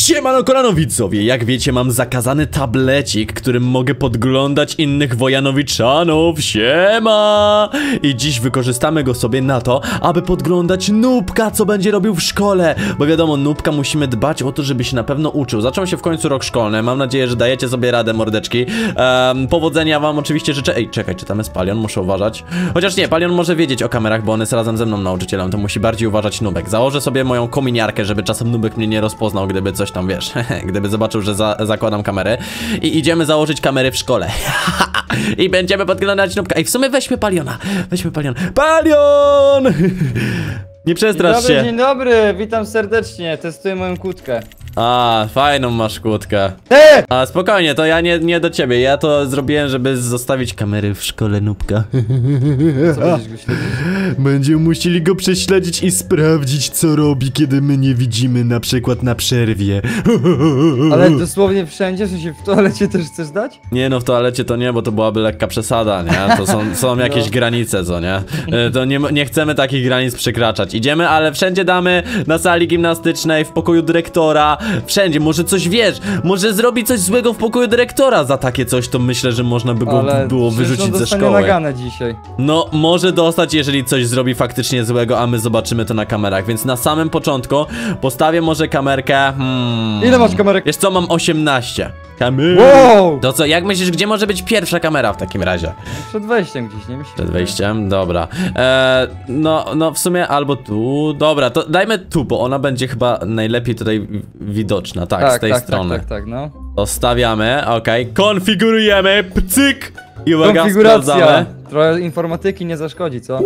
Siemano kolano widzowie, jak wiecie mam zakazany tablecik, którym mogę podglądać innych Wojanowiczanów. Siema! I dziś wykorzystamy go sobie na to, aby podglądać Nubka, co będzie robił w szkole. Bo wiadomo, Nubka musimy dbać o to, żeby się na pewno uczył. Zaczął się w końcu rok szkolny, mam nadzieję, że dajecie sobie radę, mordeczki. Powodzenia wam oczywiście życzę. Ej, czekaj, czy tam jest Palion? Muszę uważać. Chociaż nie, Palion może wiedzieć o kamerach, bo on jest razem ze mną nauczycielem, to musi bardziej uważać Nubek. Założę sobie moją kominiarkę, żeby czasem Nubek mnie nie rozpoznał, gdyby coś tam, wiesz, gdyby zobaczył, że zakładam kamerę. I idziemy założyć kamery w szkole. I będziemy podglądać Nubka. Ej, w sumie weźmy Paliona. Weźmy Palion. Palion! Nie przestrasz się. Dzień dobry, witam serdecznie, testuję moją kłódkę. A, fajną masz kłódkę. A, spokojnie, to ja nie do ciebie. Ja to zrobiłem, żeby zostawić kamery w szkole Nubka. Co będziesz go śledzić? Będziemy musieli go prześledzić i sprawdzić, co robi, kiedy my nie widzimy, na przykład na przerwie. Ale dosłownie wszędzie, w sensie w toalecie też chcesz dać? Nie no, w toalecie to nie, bo to byłaby lekka przesada, nie? To są jakieś granice, co nie? To nie chcemy takich granic przekraczać. Idziemy, ale wszędzie damy, na sali gimnastycznej, w pokoju dyrektora, wszędzie. Może coś wiesz, może zrobi coś złego w pokoju dyrektora. Za takie coś to myślę, że można by go było wyrzucić ze szkoły. Naganę dzisiaj. No, może dostać, jeżeli coś zrobi faktycznie złego, a my zobaczymy to na kamerach. Więc na samym początku postawię może kamerkę. Ile masz kamerek? Wiesz co, mam 18. Wow! To co, jak myślisz, gdzie może być pierwsza kamera w takim razie? Przed wejściem gdzieś, nie myślisz? Przed wejściem? Dobra. No w sumie albo tu. Dobra, to dajmy tu, bo ona będzie chyba najlepiej tutaj widoczna. Tak, z tej strony. Tak, no. To stawiamy, okej. Konfigurujemy, cyk! I uwaga, konfiguracja. sprawdzamy. Trochę informatyki nie zaszkodzi, co?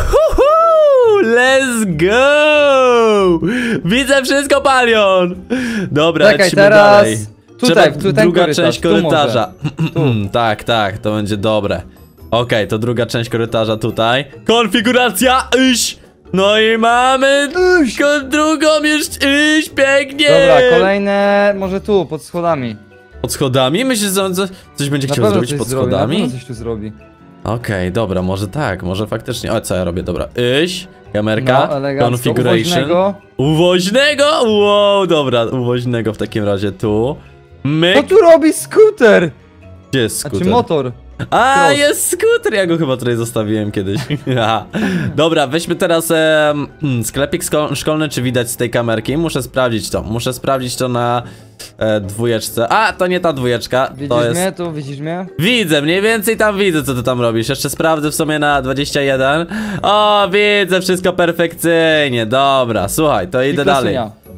Let's go! Widzę wszystko, Palion! Dobra, czekaj, lecimy teraz dalej. tutaj, druga korytarz, część korytarza. Tu. Tak, to będzie dobre. Okej, to druga część korytarza tutaj. Konfiguracja, iść! No i mamy drugą już, iść, pięknie! Dobra, kolejne, może tu, pod schodami. Pod schodami? Myślisz, że coś będzie chciał zrobić pod schodami? Na pewno coś tu zrobi. Okej, dobra, może tak, może faktycznie. O, co ja robię? Dobra, iść, kamerka, no, configuration. Uwoźnego? Wow, dobra, uwoźnego w takim razie tu. Myk. Co tu robi skuter? Gdzie jest skuter? Znaczy motor. A, jest skuter, ja go chyba tutaj zostawiłem kiedyś. Dobra, weźmy teraz sklepik szkolny, czy widać z tej kamerki. Muszę sprawdzić to na dwójeczce. A, to nie ta dwójeczka. Widzisz mnie tu, widzisz mnie? Widzę, mniej więcej tam widzę, co ty tam robisz. Jeszcze sprawdzę w sumie na 21. O, widzę wszystko perfekcyjnie. Dobra, słuchaj, to idę dalej.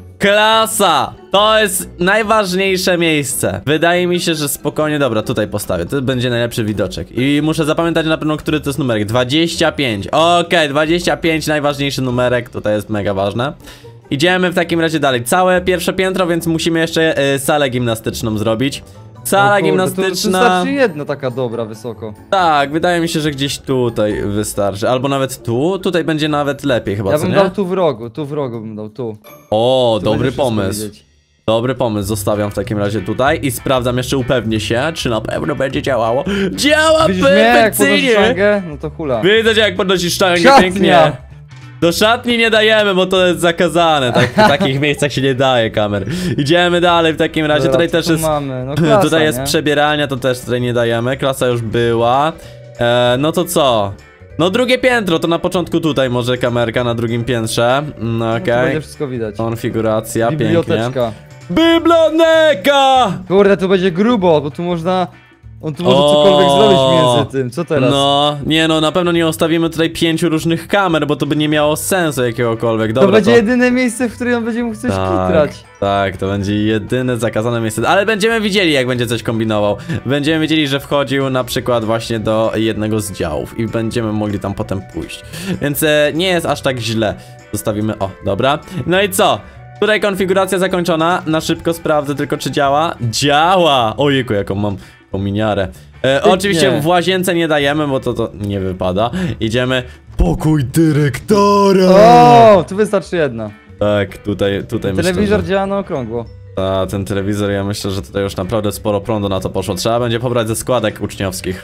Klasa! To jest najważniejsze miejsce. Wydaje mi się, że spokojnie, dobra, tutaj postawię. To będzie najlepszy widoczek. I muszę zapamiętać na pewno, który to jest numerek. 25. Okej, 25, najważniejszy numerek. Tutaj jest mega ważne. Idziemy w takim razie dalej. Całe pierwsze piętro, więc musimy jeszcze salę gimnastyczną zrobić. Sala gimnastyczna. To wystarczy jedno taka dobra, wysoko. Tak, wydaje mi się, że gdzieś tutaj wystarczy. Albo nawet tu. Tutaj będzie nawet lepiej chyba, ja co bym nie? dał tu w rogu bym dał, tu. O, Tu dobry pomysł. widzieć. Dobry pomysł, zostawiam w takim razie tutaj i sprawdzam, jeszcze upewnię się, czy na pewno będzie działało. Działa perfekcyjnie! No to hula. Widzę cię, jak podnosisz sztangę, pięknie. Do szatni nie dajemy, bo to jest zakazane. W takich miejscach się nie daje kamer. Idziemy dalej w takim razie. Tutaj też jest. Mamy? No klasa, tutaj jest nie? przebieralnia, to też tutaj nie dajemy. Klasa już była. No to co? No drugie piętro, to na początku tutaj może kamerka na drugim piętrze. No okej. Będzie wszystko widać. Konfiguracja, Biblioteczka. pięknie. Biblioteka! Kurde, tu będzie grubo, bo tu można... On tu może cokolwiek zrobić między tym, co teraz? No, nie no, na pewno nie ustawimy tutaj 5 różnych kamer, bo to by nie miało sensu jakiegokolwiek. Dobra, to będzie jedyne miejsce, w którym on będzie mógł coś kitrać. Tak, to będzie jedyne zakazane miejsce, ale będziemy widzieli, jak będzie coś kombinował. Będziemy wiedzieli, że wchodził na przykład właśnie do jednego z działów i będziemy mogli tam potem pójść. Więc nie jest aż tak źle. Zostawimy, o, dobra. No i co? Tutaj konfiguracja zakończona. Na szybko sprawdzę tylko, czy działa. Działa! Ojejku, jaką mam kominiarę. Oczywiście w łazience nie dajemy, bo to nie wypada. Idziemy. Pokój dyrektora! O, tu wystarczy jedna. Tak, tutaj myślę, telewizor działa na okrągło. A ten telewizor, ja myślę, że tutaj już naprawdę sporo prądu na to poszło. Trzeba będzie pobrać ze składek uczniowskich.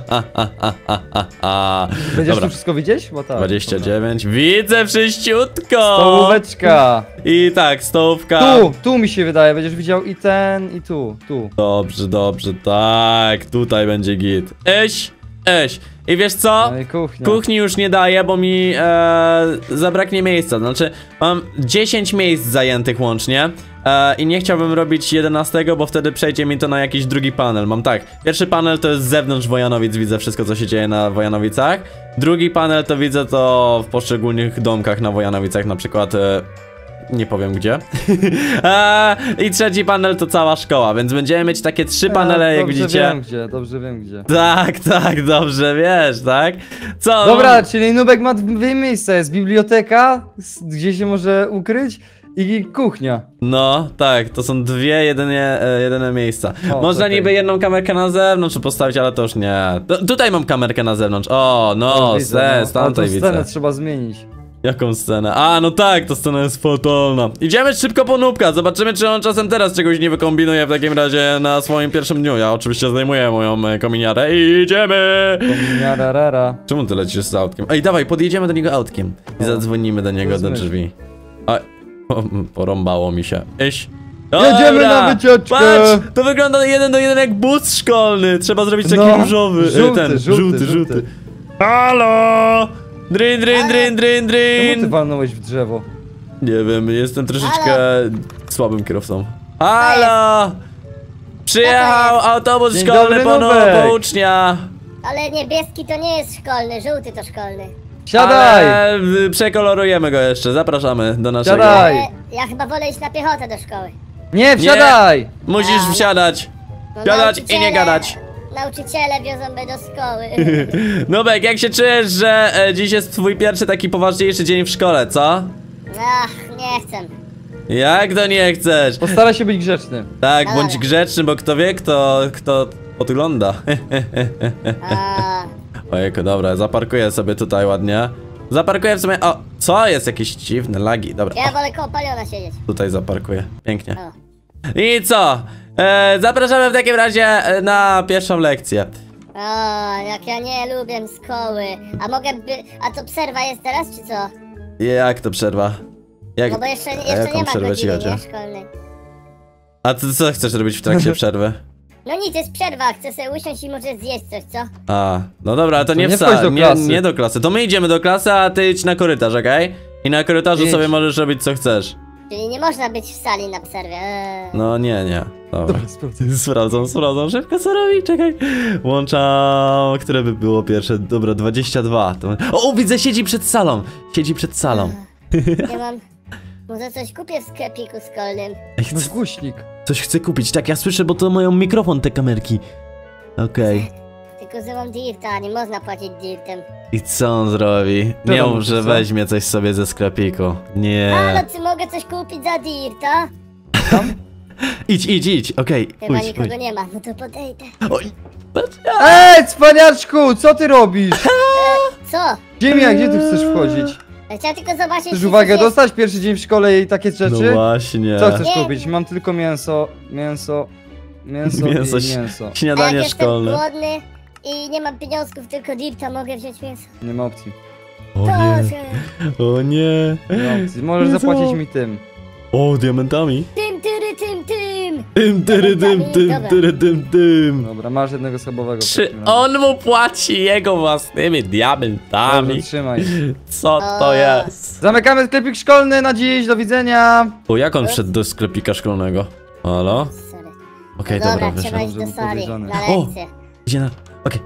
Będziesz Dobra. tu wszystko widzieć? Bo tak. 29. Widzę wszyściutko! Stołóweczka. I tak, stołówka. Tu mi się wydaje, będziesz widział i ten, i tu. Dobrze, dobrze, tak. Tutaj będzie git. Eś. I wiesz co? No i kuchnia. Kuchni już nie daję, bo mi zabraknie miejsca. Znaczy, mam 10 miejsc zajętych łącznie. I nie chciałbym robić 11, bo wtedy przejdzie mi to na jakiś drugi panel. Mam tak, pierwszy panel to jest z zewnątrz Wojanowic, widzę wszystko co się dzieje na Wojanowicach. Drugi panel to widzę to w poszczególnych domkach na Wojanowicach, na przykład nie powiem gdzie. I trzeci panel to cała szkoła, więc będziemy mieć takie 3 panele, jak widzicie. Dobrze wiem gdzie. Tak, dobrze wiesz, tak? Co? Dobra, czyli Nubek ma dwie miejsca, jest biblioteka, gdzie się może ukryć, i kuchnia. No, tak, to są jedyne miejsca. O, Można okej. niby jedną kamerkę na zewnątrz postawić, ale to już nie. Tutaj mam kamerkę na zewnątrz. O, no, Widzę, z tamtej tą widzę. scenę trzeba zmienić. Jaką scenę? A, no tak, ta scena jest fatalna. Idziemy szybko po Nubka, zobaczymy, czy on czasem teraz czegoś nie wykombinuje w takim razie na swoim pierwszym dniu. Ja oczywiście zdejmuję moją kominiarę i idziemy! Rara. Czemu ty lecisz z autkiem? Ej, dawaj, podjedziemy do niego autkiem i zadzwonimy do niego do rozumiesz. drzwi. Porąbało mi się. Jedziemy na wycieczkę! Patrz, to wygląda 1 do 1 jak bus szkolny. Trzeba zrobić taki No, różowy. żółty. Halo! Drin. Czemu ty walnąłeś w drzewo? Nie wiem, jestem troszeczkę słabym kierowcą. Halo! Przyjechał autobus Dzień szkolny dobry, po Nubek. ucznia. Ale niebieski to nie jest szkolny, żółty to szkolny. Siadaj! Ale przekolorujemy go jeszcze, zapraszamy do naszego. Siadaj! Ale ja chyba wolę iść na piechotę do szkoły. Nie, wsiadaj! Musisz wsiadać. No, Siadać i nie nauczyciele- gadać. Nauczyciele wiozą mnie do szkoły. Nubek, jak się czujesz, że dziś jest twój pierwszy taki poważniejszy dzień w szkole, co? Ach, nie chcę. Jak to nie chcesz? Postaraj się być grzeczny. Tak, No bądź dobra. grzeczny, bo kto wie, kto podgląda. A, Ojejku, dobra, zaparkuję sobie tutaj ładnie. Zaparkuję w sumie, o, co? Jest jakieś dziwne lagi, dobra, ja wolę koło paliona siedzieć. tutaj zaparkuję, pięknie. O. I co? Zapraszamy w takim razie na pierwszą lekcję. O, jak ja nie lubię szkoły. A mogę a to przerwa jest teraz, czy co? Jak to przerwa? Jak, No bo jeszcze jaką nie ma przerwę ci godziny, chodzi? nie? Szkolnej. A ty co chcesz robić w trakcie przerwy? No nic, jest przerwa, chcę sobie usiąść i może zjeść coś, co? A, no dobra, to nie nie wsadź, wchodź do klasy. nie do klasy. To my idziemy do klasy, a ty idź na korytarz, okej? I na korytarzu Idź. sobie możesz robić co chcesz. Czyli nie można być w sali na przerwie. No nie. Dobra. Sprawdzę. Sprawdzam szybko co robi, czekaj. Włączam, które by było pierwsze? Dobra, 22. O, widzę, siedzi przed salą. Ja mam... Może coś kupię w sklepiku szkolnym. Ej, No głośnik. coś chcę kupić, tak, ja słyszę, bo to mają mikrofon te kamerki. Okej. Tylko że mam dirta, nie można płacić dirtem. I co on zrobi? Co Nie tam, mów, że co? weźmie coś sobie ze sklepiku. Nie. Ale czy mogę coś kupić za dirta? Idź, okej. Chyba Pójdź. nikogo nie ma, no to podejdę. Oj, patrz. Ej, cwaniaczku, co ty robisz? Co? Ziemia, gdzie ty chcesz wchodzić? Ja chciałem tylko zobaczyć, Chcesz czy uwagę coś jest. dostać? Pierwszy dzień w szkole i takie No rzeczy? właśnie. Co chcesz Nie. kupić? Mam tylko mięso i mięso. Śniadanie A jak jestem szkolne. głodny i nie mam pieniążków, tylko dirta, mogę wziąć mięso. Nie ma opcji. O nie, Proszę. o nie. Nie ma opcji. Możesz Jezu. zapłacić mi tym. O, diamentami. Tym. Tym. Dobra, masz jednego schabowego. w Czy takim razie. on mu płaci jego własnymi diamentami? Dobrze, trzymaj. Co to jest? Zamykamy sklepik szkolny na dziś, do widzenia. O, jak on wszedł do sklepika szkolnego? Halo? Sorry. Okej, No dobra, dobra, trzeba wyszedł. iść do Żeby sali, podejrzany. na O! lekcję. Idzie na... Okej.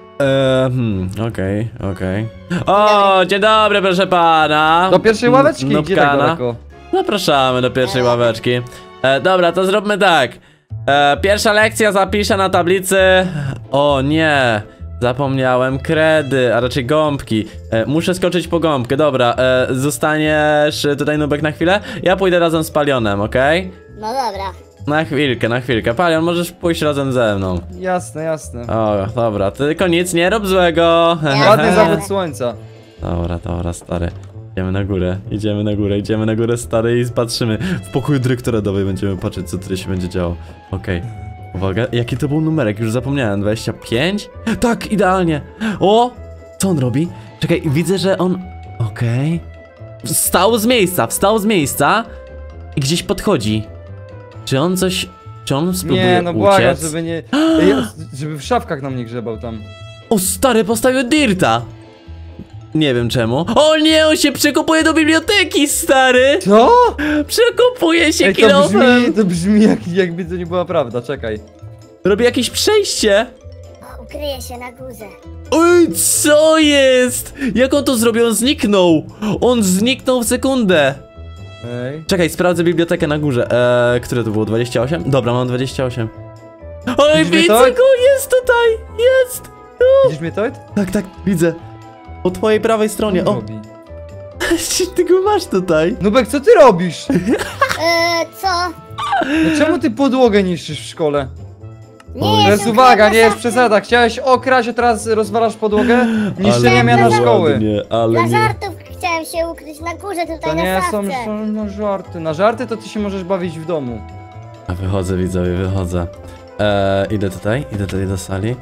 Okej. O, dzień dobry, proszę pana. Do pierwszej ławeczki, gdzie tak Nubkana. daleko? Zapraszamy do pierwszej ławeczki. Dobra, to zróbmy tak. Pierwsza lekcja zapiszę na tablicy. O nie, zapomniałem kredy, a raczej gąbki. Muszę skoczyć po gąbkę, dobra. Zostaniesz tutaj, Nubek, na chwilę? Ja pójdę razem z Palionem, okej? No dobra. Na chwilkę. Palion, możesz pójść razem ze mną. Jasne. O, dobra, tylko nic nie rób złego. Ja- Ładny zachód słońca. Dobra, stary. Idziemy na górę, stary, i patrzymy. W pokoju dyrektora dowej będziemy patrzeć, co tutaj się będzie działo. Okej. Uwaga, jaki to był numerek? Już zapomniałem, 25? Tak, idealnie. O! Co on robi? Czekaj, widzę, że on... Okej. Wstał z miejsca i gdzieś podchodzi. Czy on spróbuje Nie, no błagam, uciec? żeby nie... żeby w szafkach nam nie grzebał tam. O, stary, postawił dirta. Nie wiem czemu. O nie, on się przekopuje do biblioteki, stary! Co? Przekopuje się Ej, kilofem! to brzmi jakby to nie była prawda, czekaj. Robi jakieś przejście. Ukryję się na górze. Oj, co jest? Jak on to zrobił? On zniknął! On zniknął w sekundę! Ej. Czekaj, sprawdzę bibliotekę na górze. Które to było? 28? Dobra, mam 28. Oj, Widzisz mnie, widzę Toid? go! Jest tutaj! Jest! Widzisz mnie, Toid? Tak, widzę. Po twojej prawej stronie. O, Robi. ty go masz tutaj. Nubek, co ty robisz? Co? No czemu ty podłogę niszczysz w szkole? Nie, To jest jestem uwaga, krewna nie jest szafy. przesada. Chciałeś okraść, a teraz rozwalasz podłogę? Niszczenie miana szkoły. Nie, ale Dla nie. żartów chciałem się ukryć na górze tutaj To na nie szafce. są na żarty. Na żarty to ty się możesz bawić w domu. A wychodzę, widzowie, wychodzę. Idę tutaj do sali.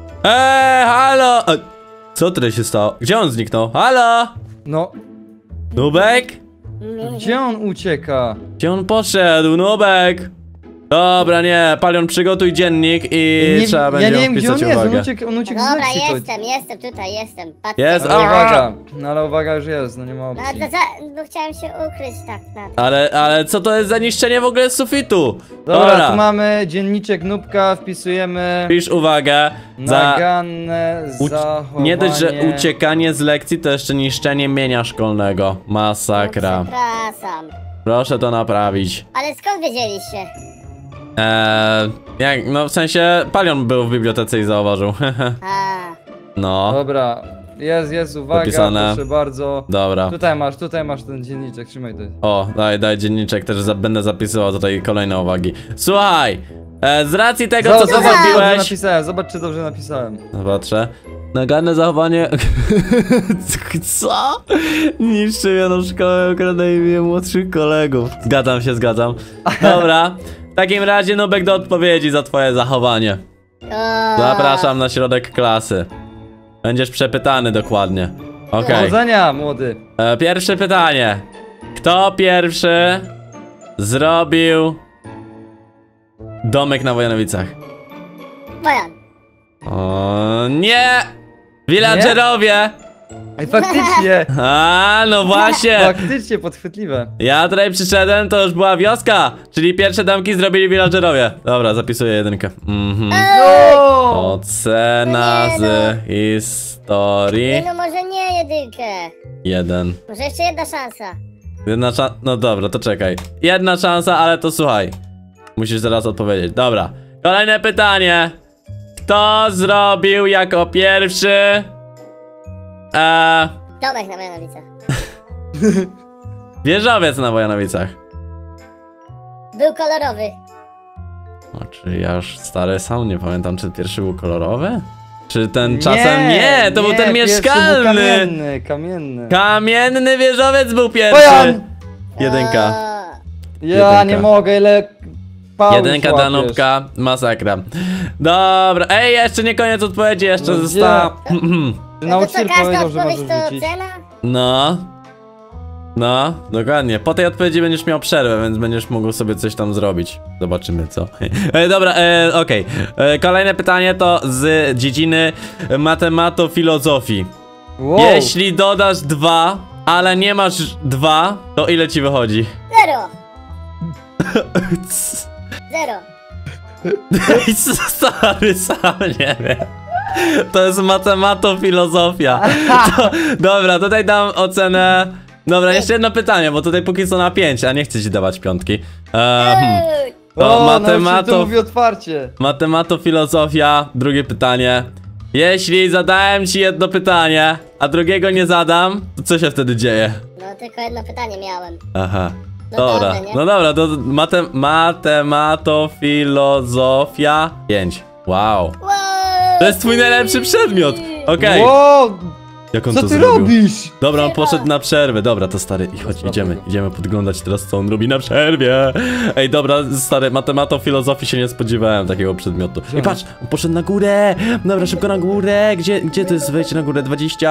Halo! Co tutaj się stało? Gdzie on zniknął? Halo? No, Nubek? Nie, gdzie on ucieka? Gdzie on poszedł? Nubek? Dobra, nie, Palion, przygotuj dziennik i trzeba będzie ja nie wiem, gdzie on wpisać jest. uwagę. On uciekł z Dobra, lekcji, Toid. jestem tutaj, patrzcie. Jest, Ale uwaga, no ale uwaga już jest, no nie ma No, opcji. bo chciałem się ukryć tak na to. Ale co to jest za niszczenie w ogóle z sufitu? Dobra, tu mamy dzienniczek Nubka, wpisujemy Pisz uwagę za... naganne zachowanie. Nie dość, że uciekanie z lekcji, to jeszcze niszczenie mienia szkolnego. Masakra. Przepraszam. Proszę to naprawić. Ale skąd wiedzieliście? No w sensie Palion był w bibliotece i zauważył. A, No, Dobra, jest, uwaga, Zapisane. proszę bardzo. dobra. Tutaj masz ten dzienniczek, trzymaj to. O, daj dzienniczek, też będę zapisywał tutaj kolejne uwagi. Słuchaj, z racji tego, co Zobacz, czy dobrze zrobiłeś... napisałem, zobacz, czy dobrze napisałem. Zobaczę. Naganne zachowanie... Co? Niszczy miano szkołę, okrada imię młodszych kolegów. Zgadzam. Dobra. W takim razie Nubek do odpowiedzi za twoje zachowanie. Zapraszam na środek klasy. Będziesz przepytany dokładnie. Okej. Powodzenia, młody. Pierwsze pytanie. Kto pierwszy zrobił domek na Wojanowicach? Bojan. O nie! Villagerowie! Ej, faktycznie, A, no właśnie! faktycznie podchwytliwe. Ja tutaj przyszedłem, to już była wioska, czyli pierwsze domki zrobili villagerowie. Dobra, zapisuję jedynkę. No! Ocena Nie z historii. No może nie jedynkę. 1. Może jeszcze jedna szansa. Jedna szansa. No dobra, to czekaj. Jedna szansa, ale to słuchaj. Musisz zaraz odpowiedzieć. Dobra. Kolejne pytanie. Kto zrobił jako pierwszy Domek na Wojanowicach. wieżowiec na Wojanowicach? Był kolorowy. O, czy ja już stary sam nie pamiętam, czy pierwszy był kolorowy? Czy ten czasem... Nie, to był ten pierwszy był mieszkalny! Kamienny. Kamienny wieżowiec był pierwszy! Bojan! Jedynka. Ja Jedynka. nie mogę, ile pałów Jedynka dla łapiesz. Nubka, masakra. Dobra, ej, jeszcze nie koniec odpowiedzi, jeszcze No została... No to co, Nauczyciel każda powiedział, że odpowiedź możesz to rzucić. ocena? No, dokładnie. Po tej odpowiedzi będziesz miał przerwę, więc będziesz mógł sobie coś tam zrobić. Zobaczymy co. Dobra, okej. Kolejne pytanie to z dziedziny matematofilozofii. Wow. Jeśli dodasz 2, ale nie masz 2, to ile ci wychodzi? 0. 0. Stary, sam nie wiem. To jest matematofilozofia. Dobra, tutaj dam ocenę. Dobra, jeszcze jedno pytanie, bo tutaj póki co na 5, a nie chcę ci dawać piątki. To nauczyciel mówi otwarcie. matematofilozofia, drugie pytanie. Jeśli zadałem ci jedno pytanie, a drugiego nie zadam, to co się wtedy dzieje? No tylko jedno pytanie miałem. Aha. No Dobra, dobrze, nie? no dobra, to matematofilozofia 5. Wow. Wow. To jest twój najlepszy przedmiot. Okej. Wow. Jak on Co to ty zrobił? robisz? Dobra, on Przerwa. poszedł na przerwę. Dobra, to stary, i chodź, idziemy podglądać teraz, co on robi na przerwie. Ej, dobra, stary, matemato filozofii się nie spodziewałem takiego przedmiotu. I patrz, on poszedł na górę. Dobra, szybko na górę. Gdzie to jest wejście na górę?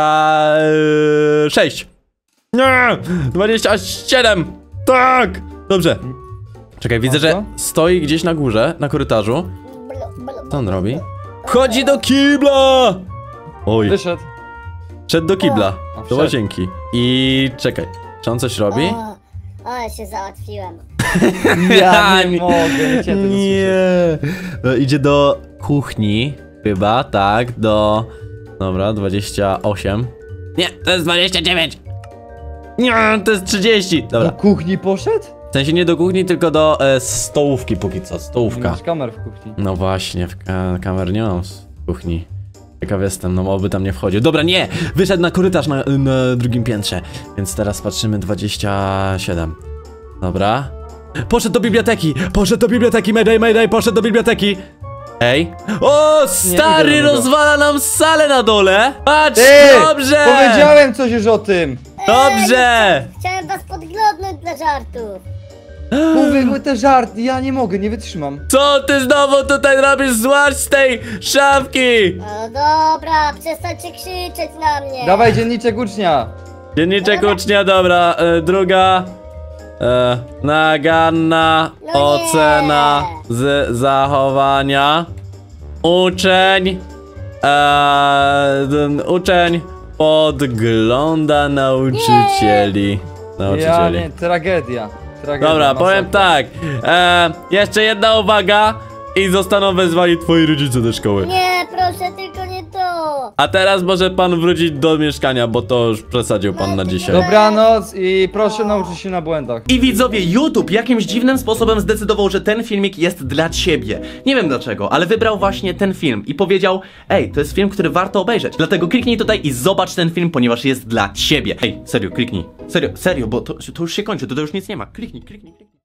26. Nie! 27. Tak! Dobrze. Czekaj, widzę, że stoi gdzieś na górze, na korytarzu. Co on robi? Chodzi do kibla! Oj. Wyszedł. Szedł do kibla, do wszedł. łazienki. I czekaj, czy on coś robi? O, się załatwiłem. Ja nie mogę, nie chciałem tego słyszeć. Nie. No, idzie do kuchni, chyba, tak, do... Dobra, 28. Nie, to jest 29. Nie, to jest 30. Do Dobra, kuchni poszedł? w sensie nie do kuchni, tylko do stołówki póki co, Nie stołówka. masz kamer w kuchni. No właśnie, kamer nie mam w kuchni. Ciekaw jestem, no oby tam nie wchodził. Dobra, nie! Wyszedł na korytarz na drugim piętrze. Więc teraz patrzymy 27. Dobra. Poszedł do biblioteki! Mayday, poszedł do biblioteki! Ej! O, stary, idę do niego. rozwala nam salę na dole! Patrz, Ty! dobrze! Powiedziałem coś już o tym! Dobrze! Chciałem was podglądnąć dla żartów. Mówię te żarty, ja nie mogę, nie wytrzymam. Co ty znowu tutaj robisz? Złaź z tej szafki! No dobra, przestańcie krzyczeć na mnie. Dawaj dzienniczek ucznia! Dzienniczek ucznia, dobra, druga naganna No nie. ocena z zachowania. Uczeń uczeń podgląda nauczycieli. Ja nie, tragedia. Dobra, powiem tak, jeszcze jedna uwaga i zostaną wezwani twoi rodzice do szkoły. Nie, proszę, tylko nie to. A teraz może pan wrócić do mieszkania, bo to już przesadził pan na dzisiaj. Dobranoc i proszę nauczyć się na błędach. I widzowie, YouTube jakimś dziwnym sposobem zdecydował, że ten filmik jest dla ciebie. Nie wiem dlaczego, ale wybrał właśnie ten film i powiedział: ej, to jest film, który warto obejrzeć. Dlatego kliknij tutaj i zobacz ten film, ponieważ jest dla ciebie. Ej, serio, kliknij. Serio, bo to już się kończy, to już nic nie ma. Kliknij.